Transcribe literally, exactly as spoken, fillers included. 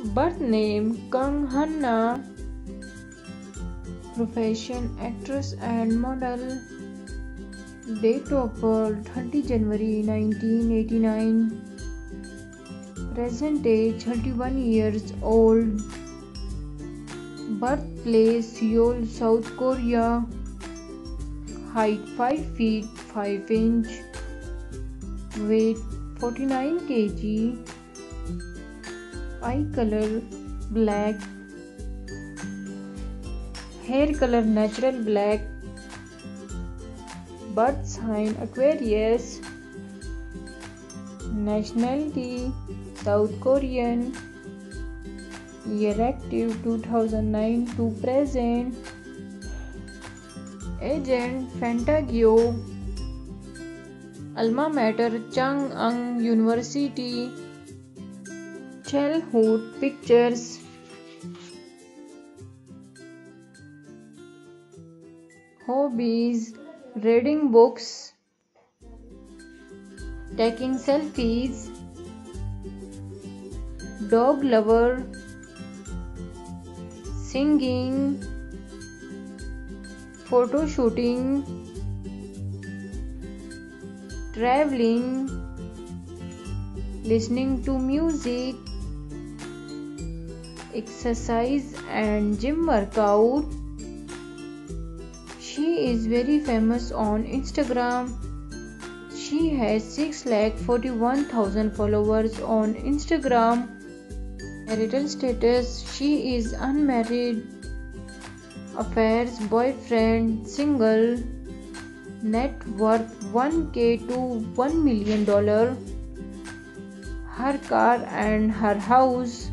Birth name Kang Han-na. Profession actress and model. Date of birth thirtieth January nineteen eighty-nine. Present age thirty-one years old. Birthplace Seoul, South Korea. Height five feet five inch. Weight forty-nine kilograms. Eye color black. Hair color natural black. Birth sign Aquarius. Nationality South Korean. Year active two thousand nine to present. Agent Fantagio. Alma mater Chang'an University. Childhood pictures. Hobbies: reading books, taking selfies, dog lover, singing, photo shooting, traveling, listening to music, exercise and gym workout. She is very famous on Instagram. She has six lakh forty-one thousand followers on Instagram. Marital status: she is unmarried. Affairs: boyfriend, single. Net worth one K to one million dollars. Her car and her house.